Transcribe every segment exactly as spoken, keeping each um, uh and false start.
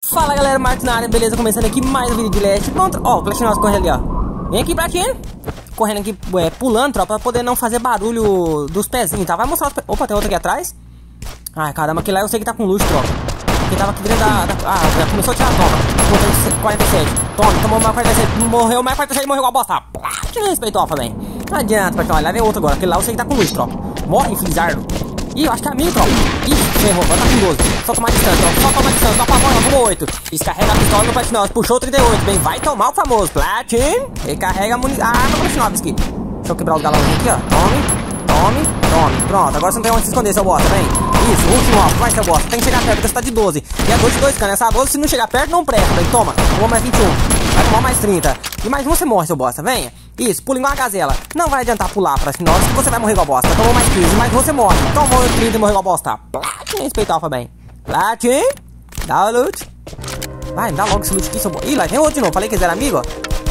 Fala galera, Marcos na área, beleza? Começando aqui mais um vídeo de Last. Pronto, ó, o Clash Nosso corre ali, ó. Vem aqui, pratinho. Correndo aqui, é, pulando, tropa, pra poder não fazer barulho dos pezinhos, tá? Vai mostrar os pe... Opa, tem outro aqui atrás. Ai, caramba, aquele lá eu sei que tá com luxo, tropa. Quem tava aqui dentro da... da... Ah, já começou a tirar a toma. quarenta e sete. Toma, tomou mais quarenta e sete. Morreu mais quarenta e sete, morreu a bosta. Te respeitou, também. Não adianta, pratinho. Olha, lá vem outro agora. Aquele lá eu sei que tá com luxo, tropa. Morre, Filizardo. Ih, eu acho que é a minha, tropa. Ih, ferrou, agora tá com doze. Só tomar distância, tropa. Só tomar distância. Só apavora, tomou oito. Descarrega a pistola no Platinov. Puxou trinta e oito. Bem, vai tomar o famoso Platin. Recarrega a munição. Ah, arma Platinovski. Deixa eu quebrar os galões aqui, ó. Tome, tome, tome. Pronto, agora você não tem onde se esconder, seu bosta, vem. Isso, último alvo. Vai, seu bosta. Tem que chegar perto, porque você tá de doze. E é dois de dois cano. Essa doze, se não chegar perto, não presta. Bem, toma. Tomou mais vinte e um. Vai tomar mais trinta. E mais um você morre, seu bosta. Venha. Isso, pula igual uma gazela. Não vai adiantar pular pra nós que você vai morrer igual bosta. Tomou mais quinze, mas você morre. Tomou trinta e morreu igual bosta. Platin, respeita alfa bem. Platin, dá o loot. Vai, dá logo esse loot aqui, seu bosta. Ih, lá tem outro de novo. Falei que eles eram amigos,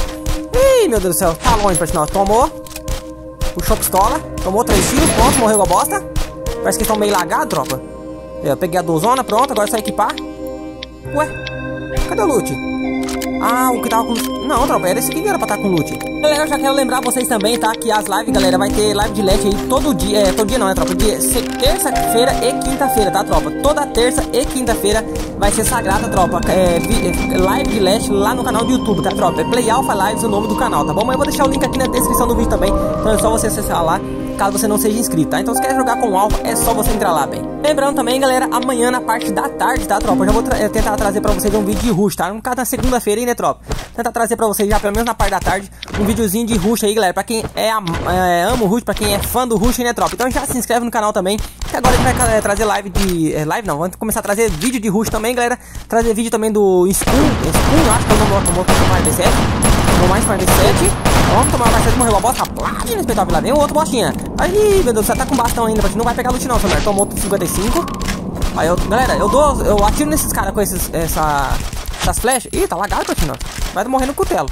ó. Ih, meu Deus do céu. Tá longe pra nós. Tomou. Puxou a pistola. Tomou três tiros. Pronto, morreu igual bosta. Parece que estão meio lagados, tropa. Eu peguei a dozona, pronto. Agora é só equipar. Ué, cadê o loot? Ah, o que tava com loot. Não, tropa, era esse aqui que era pra estar com loot. Galera, eu já quero lembrar vocês também, tá? Que as lives, galera, vai ter live de Last aí todo dia. É, todo dia não, né, tropa? Dia, terça-feira e quinta-feira, tá, tropa? Toda terça e quinta-feira vai ser sagrada, tropa. É, live de Last lá no canal do YouTube, tá, tropa? É Play Alpha Lives o nome do canal, tá bom? Mas eu vou deixar o link aqui na descrição do vídeo também. Então é só você acessar lá, caso você não seja inscrito, tá? Então se quer jogar com Alpha, é só você entrar lá, bem. Lembrando também, galera, amanhã na parte da tarde, tá, tropa? Eu já vou tra é, tentar trazer pra vocês um vídeo de rush, tá? No caso, na segunda-feira aí, né, tropa? Tentar trazer pra vocês já, pelo menos na parte da tarde, um videozinho de rush aí, galera. Pra quem é, é, ama o rush, pra quem é fã do rush, né, tropa? Então já se inscreve no canal também, que agora a gente vai é, trazer live de... É, live não, vamos começar a trazer vídeo de rush também, galera. Trazer vídeo também do Spoon, Spoon, acho que é o nome do quarenta e sete. Tomou mais quarenta e sete. Vamos tomar mais sete, morreu a bosta. Platin, respeitável, lá vem o outro bostinha. Aí, meu Deus, você tá com bastão ainda, não vai pegar loot não, seu merda. Tomou cinquenta e cinco. Aí eu, galera, eu dou, eu atiro nesses caras com esses, essa, essas flechas. Ih, tá lagado, Platinov. Vai morrer no cutelo.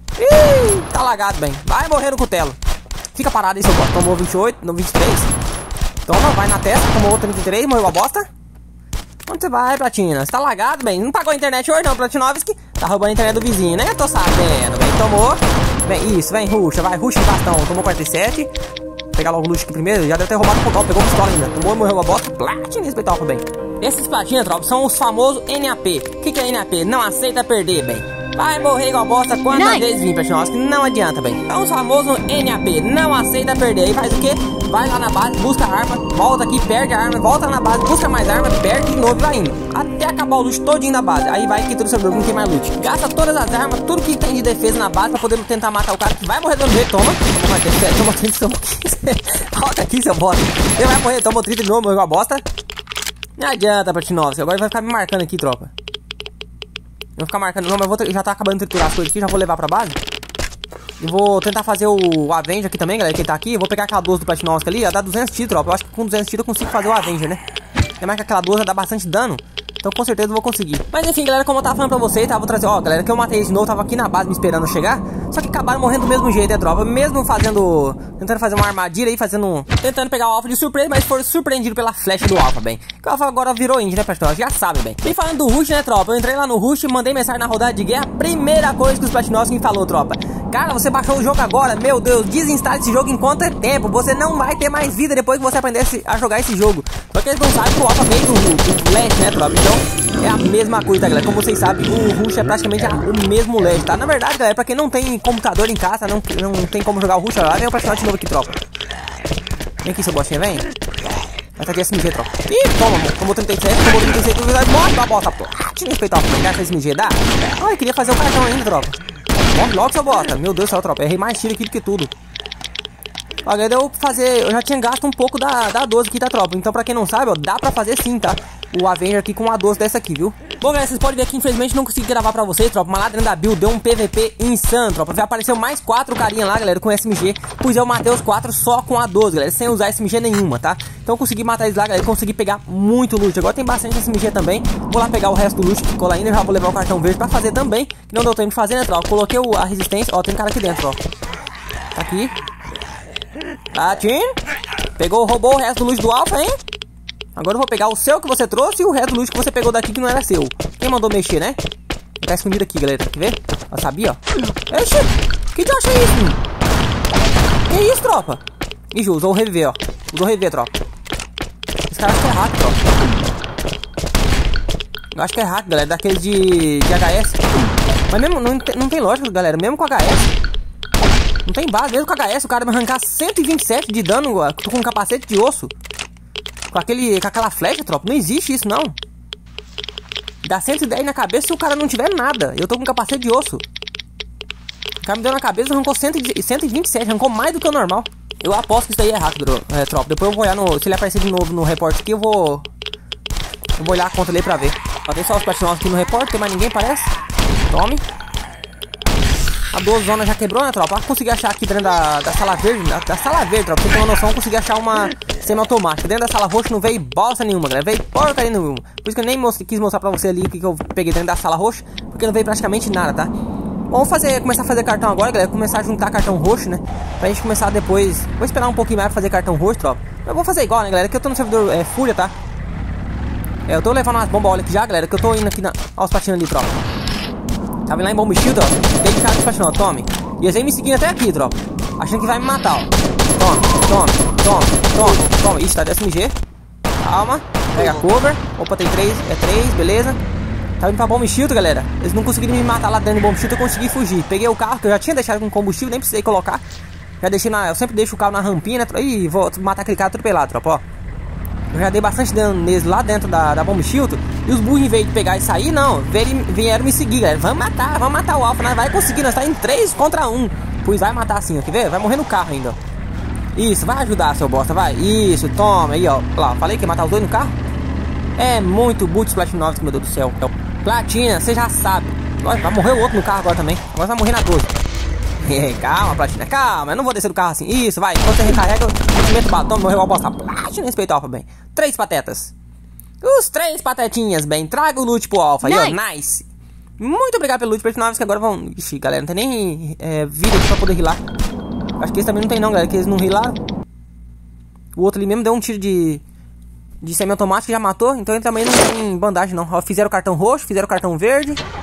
Ih, tá lagado, bem. Vai morrer no cutelo. Fica parado aí, seu bosta. Tomou vinte e oito, não, vinte e três. Toma, vai na testa. Tomou trinta e três, morreu a bosta. Onde você vai, Platina? Você tá lagado, bem. Não pagou a internet hoje, não, Platinovski. Tá roubando a internet do vizinho, né? Tô sabendo, bem. Tomou. Vem, isso, vem, ruxa, vai, ruxa o bastão. Tomou quarenta e sete. Vou pegar logo o luxo aqui primeiro. Já deve ter roubado o controle, pegou a pistola ainda. Tomou e morreu a bosta. Platina, respeitar o bem. Esses platinhas, tropa, são os famosos N A P. O que, que é N A P? Não aceita perder, bem. Vai morrer igual bosta quantas nice. vezes vir, Platinovski. Não adianta, bem. É os famosos N A P. Não aceita perder. E faz o quê? Vai lá na base, busca a arma, volta aqui, perde a arma, volta na base, busca mais arma, perde de novo e vai indo. Até acabar o loot todinho da base. Aí vai que todo servidor não tem mais loot. Gasta todas as armas, tudo que tem de defesa na base pra poder tentar matar o cara que vai morrer do jeito. Toma, toma quarenta e sete, toma trinta, toma quinze. Volta aqui, seu bosta. Ele vai morrer, toma trinta de novo, morreu a bosta. Não adianta, Platinovski. Agora ele vai ficar me marcando aqui, tropa. Eu vou ficar marcando. Não, mas eu vou já tá acabando de triturar as coisas aqui, já vou levar pra base. E vou tentar fazer o Avenger aqui também, galera, que tá aqui. Eu vou pegar aquela doze do Platinovski ali, ela dá duzentos tiros, tropa. Eu acho que com duzentos tiros eu consigo fazer o Avenger, né? É mais que aquela doze dá bastante dano. Então com certeza eu vou conseguir. Mas enfim, galera, como eu tava falando pra vocês, tá? Vou trazer, ó, galera, que eu matei de novo, tava aqui na base me esperando chegar. Só que acabaram morrendo do mesmo jeito, né, tropa? Mesmo fazendo, tentando fazer uma armadilha aí, fazendo, tentando pegar o alfa de surpresa, mas foram surpreendidos pela flecha do alfa, bem. Que o alfa agora virou indie, né, Platinovski? Já sabe, bem. E falando do rush, né, tropa? Eu entrei lá no rush, mandei mensagem na rodada de guerra. Primeira coisa que os Platinovski me falou, tropa: cara, você baixou o jogo agora, meu Deus, desinstale esse jogo enquanto é tempo. Você não vai ter mais vida depois que você aprender a jogar esse jogo. Porque eles não sabem que o alfa veio do, do Last, né, tropa? Então é a mesma coisa, tá, galera? Como vocês sabem, o rush é praticamente a, o mesmo Last, tá? Na verdade, galera, pra quem não tem computador em casa, não, não tem como jogar o rush lá, vem o Platinovski de novo aqui, tropa. Vem aqui, seu bostinha, vem. Vai tá aqui S M G, tropa. Ih, toma, mano. Tomou trinta e sete, tomou trinta e seis, morre da bosta, pô. Tira o respeitar, como é que essa S M G dá? Ai, queria fazer o cartão ainda, tropa. Morre logo, seu bota. Meu Deus do céu, tropa. Errei mais tiro aqui do que tudo. Olha, deu fazer. Eu já tinha gasto um pouco da, da doze aqui, tá, tropa? Então, pra quem não sabe, ó, dá pra fazer sim, tá? O Avenger aqui com a doze dessa aqui, viu? Bom, galera, vocês podem ver que infelizmente não consegui gravar pra vocês, tropa. Mas lá dentro da build deu um P V P insano, tropa. Já apareceu mais quatro carinha lá, galera, com S M G. Pois eu matei os quatro só com a doze, galera, sem usar S M G nenhuma, tá? Então eu consegui matar eles lá, galera, consegui pegar muito loot. Agora tem bastante S M G também. Vou lá pegar o resto do loot que ficou lá ainda. Já vou levar o cartão verde pra fazer também, que não deu tempo de fazer, né, tropa? Coloquei o, a resistência. Ó, tem cara aqui dentro, ó. Tá aqui. Platin. Pegou, roubou o resto do loot do alfa, hein? Agora eu vou pegar o seu que você trouxe e o resto do loot que você pegou daqui que não era seu. Quem mandou mexer, né? Ele tá escondido aqui, galera. Quer ver? Eu sabia, ó. Oxi! Que diacho é isso, mano? Que isso, tropa? Ih, usou o reviver, ó. Usou o reviver, tropa. Esse cara acho que é hack, tropa. Eu acho que é hack, galera. Daqueles de, de H S. Mas mesmo, não, não tem lógica, galera. Mesmo com H S. Não tem base. Mesmo com H S, o cara vai arrancar cento e vinte e sete de dano. Tô com um capacete de osso. Com, aquele, com aquela flecha, tropa. Não existe isso, não. Dá cento e dez na cabeça se o cara não tiver nada. Eu tô com um capacete de osso. O cara me deu na cabeça e arrancou cento e vinte e sete. Arrancou mais do que o normal. Eu aposto que isso aí é rápido, é, tropa. Depois eu vou olhar no... Se ele aparecer de novo no repórter aqui, eu vou... Eu vou olhar a conta ali pra ver. Ó, tem só os platinosos aqui no repórter. Tem mais ninguém, parece. Tome. A doze zona já quebrou, né, tropa? Eu consegui achar aqui dentro da, da sala verde. Da, da sala verde, tropa. Pra você ter uma noção, eu consegui achar uma semi-automática. Dentro da sala roxa não veio bosta nenhuma, galera. Veio porcaria nenhuma. Por isso que eu nem most quis mostrar pra você ali o que, que eu peguei dentro da sala roxa. Porque não veio praticamente nada, tá? Vamos fazer, começar a fazer cartão agora, galera. Começar a juntar cartão roxo, né? Pra gente começar depois. Vou esperar um pouquinho mais pra fazer cartão roxo, tropa. Eu vou fazer igual, né, galera? Que eu tô no servidor é, Fúria, tá? É, eu tô levando umas bombas óleo aqui já, galera. Que eu tô indo aqui na... Olha os patinhos ali, tropa. Tá vendo lá em Bomb Shield, ó? Tem cara de patinão, tome. E eles vêm me seguindo até aqui, tropa. Achando que vai me matar, ó. Tome, tome, tome, tome, tome. Ixi, tá de S M G. Calma. Pega a cover. Opa, tem três. É três, beleza. Tá indo pra Bomb Shield, galera. Eles não conseguiram me matar lá dentro do Bomb Shield. Eu consegui fugir. Peguei o carro, que eu já tinha deixado com combustível. Nem precisei colocar. Já deixei na... Eu sempre deixo o carro na rampinha, né? Ih, vou matar aquele cara atropelado, tropa, ó. Eu já dei bastante dano neles lá dentro da, da Bomb Shield. E os burros, em vez de pegar e sair, não. Vieram, vieram me seguir, galera. Vamos matar, vamos matar o Alpha. Nós vai conseguir, nós tá em três contra um. Pois vai matar assim, ó. Quer ver? Vai morrer no carro ainda, ó. Isso, vai ajudar, seu bosta, vai. Isso, toma aí, ó. Lá, falei que ia matar os dois no carro. É muito Boots Platinum, meu Deus do céu. Platina, você já sabe. Vai morrer o outro no carro agora também. Agora vai morrer na doze. Calma, Platina, calma. Eu não vou descer do carro assim. Isso, vai. Quando você recarrega, eu meto o batom, morreu a bosta. Platina, respeita o Alpha, bem. Três patetas. Os três patetinhas, bem. Traga o loot pro Alpha. Nice. Aí, ó, nice. Muito obrigado pelo loot, Platinum, que agora vão... Ixi, galera, não tem nem é, vida aqui pra poder rilar. Acho que eles também não tem não, galera, que eles não rilaram. O outro ali mesmo deu um tiro de... De semi-automático e já matou. Então ele também não tem bandagem, não. Ó, fizeram o cartão roxo, fizeram o cartão verde. Deixa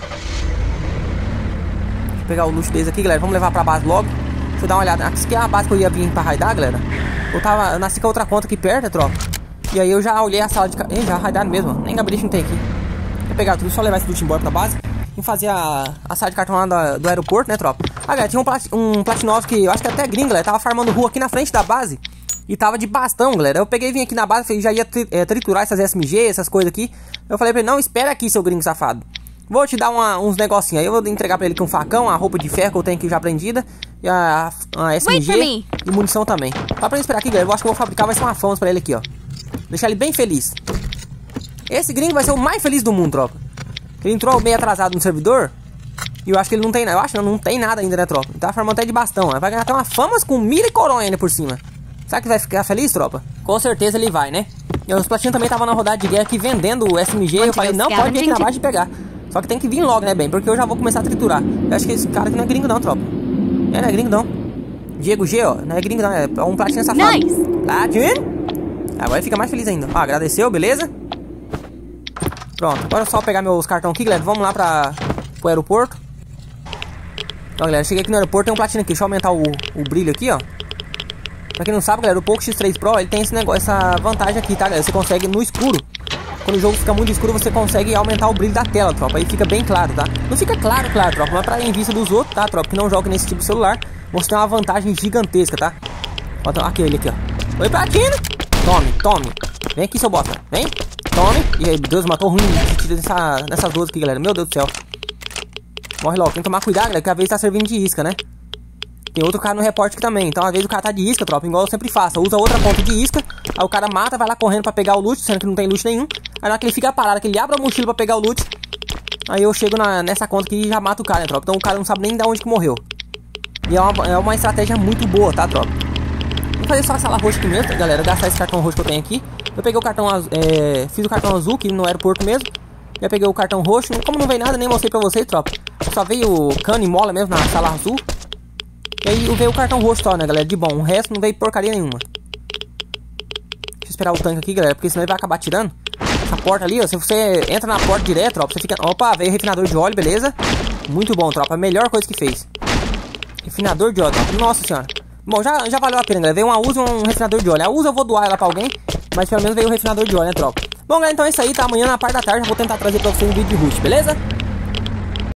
eu pegar o loot deles aqui, galera. Vamos levar pra base logo. Deixa eu dar uma olhada. Aqui é a base que eu ia vir pra raidar, galera. Eu tava... Eu nasci com a outra conta aqui perto, tropa. E aí eu já olhei a sala de... Ih, já raidaram mesmo. Nem gabinete não tem aqui. Vou pegar tudo, só levar esse loot embora pra base. E fazer a, a sala de cartão lá do, do aeroporto, né, tropa? Ah, galera, tinha um, plat, um Platinum que eu acho que até gringo, galera. Tava farmando rua aqui na frente da base. E tava de bastão, galera. Eu peguei e vim aqui na base, falei, já ia tri, é, triturar essas S M G, essas coisas aqui. Eu falei pra ele, não, espera aqui, seu gringo safado. Vou te dar uma, uns negocinhos aí. Eu vou entregar pra ele aqui um facão, a roupa de ferro que eu tenho aqui já prendida. E a, a S M G e munição também. Só pra ele esperar aqui, galera. Eu acho que eu vou fabricar, vai ser uma fãs pra ele aqui, ó. Deixar ele bem feliz. Esse gringo vai ser o mais feliz do mundo, tropa. Ele entrou meio atrasado no servidor. E eu acho que ele não tem nada. Eu acho que não, não tem nada ainda, né, tropa? Ele tá farmando até de bastão. Vai ganhar até uma famas com mira e coronha ainda por cima. Será que vai ficar feliz, tropa? Com certeza ele vai, né? E os platinhos também estavam na rodada de guerra aqui vendendo o S M G. Eu falei, não, pode vir aqui na base e pegar. Só que tem que vir logo, né, bem? Porque eu já vou começar a triturar. Eu acho que esse cara aqui não é gringo não, tropa. É, não é gringo não. Diego G, ó. Não é gringo não, é um platinho safado. Nice. Platinho. Agora ele fica mais feliz ainda. Ó, agradeceu, beleza? Pronto, agora é só pegar meus cartões aqui, galera. Vamos lá pra, pro aeroporto. Ó, galera, cheguei aqui no aeroporto, tem um platina aqui. Deixa eu aumentar o, o brilho aqui, ó. Pra quem não sabe, galera, o Poco X três Pro, ele tem esse negócio, essa vantagem aqui, tá, galera? Você consegue no escuro. Quando o jogo fica muito escuro, você consegue aumentar o brilho da tela, tropa. Aí fica bem claro, tá? Não fica claro, claro, tropa, mas pra em vista dos outros, tá, tropa? Que não jogam nesse tipo de celular, você tem uma vantagem gigantesca, tá? Ó, então, aquele aqui, ó. Oi, platina! Tome, tome. Vem aqui, seu bosta. Vem. Tome. E aí, Deus, matou ruim de tiro nessa, nessas duas aqui, galera. Meu Deus do céu. Morre logo. Tem que tomar cuidado, galera, que às vezes tá servindo de isca, né? Tem outro cara no repórter aqui também. Então, às vezes o cara tá de isca, tropa. Igual eu sempre faço. Usa outra conta de isca. Aí o cara mata, vai lá correndo pra pegar o loot, sendo que não tem loot nenhum. Aí na hora que ele fica parado, que ele abre a mochila pra pegar o loot. Aí eu chego na, nessa conta aqui e já mato o cara, né, tropa? Então o cara não sabe nem de onde que morreu. E é uma, é uma estratégia muito boa, tá, tropa? Vou fazer só a sala roxa aqui mesmo, galera. Gastar esse cartão roxo que eu tenho aqui. Eu peguei o cartão azul, é, fiz o cartão azul aqui no aeroporto mesmo. Já peguei o cartão roxo. Como não veio nada, nem mostrei pra vocês, tropa. Só veio cano e mola mesmo na sala azul. E aí veio o cartão roxo só, né, galera? De bom. O resto não veio porcaria nenhuma. Deixa eu esperar o tanque aqui, galera, porque senão ele vai acabar tirando. Essa porta ali, ó, se você entra na porta direto, tropa, você fica... Opa, veio o refinador de óleo, beleza? Muito bom, tropa, a melhor coisa que fez. Refinador de óleo, tropa, nossa senhora. Bom, já, já valeu a pena, galera. Veio uma usa um refinador de óleo. A usa eu vou doar ela pra alguém, mas pelo menos veio o refinador de óleo, né, tropa? Bom, galera, então é isso aí, tá? Amanhã na parte da tarde eu vou tentar trazer pra vocês um vídeo de rush, beleza?